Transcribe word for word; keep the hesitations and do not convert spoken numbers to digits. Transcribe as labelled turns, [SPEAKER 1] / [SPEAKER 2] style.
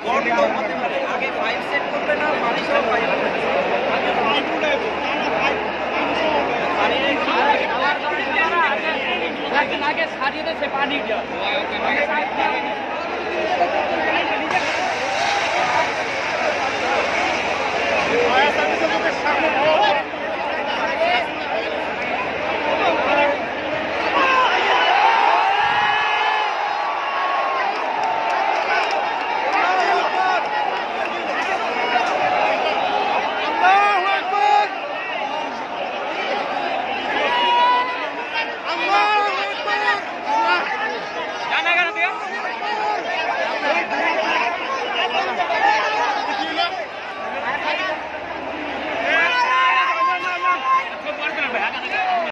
[SPEAKER 1] গন্ধ হতে পারে। আগে ফাইল সেট করবে না পানি সহ ফাইল করবে? আগে ফাইল উঠাইব, তারা ফাইল পানি সহ পানি আগে আগে সারিয়ে দেয় সে পানি দিয়া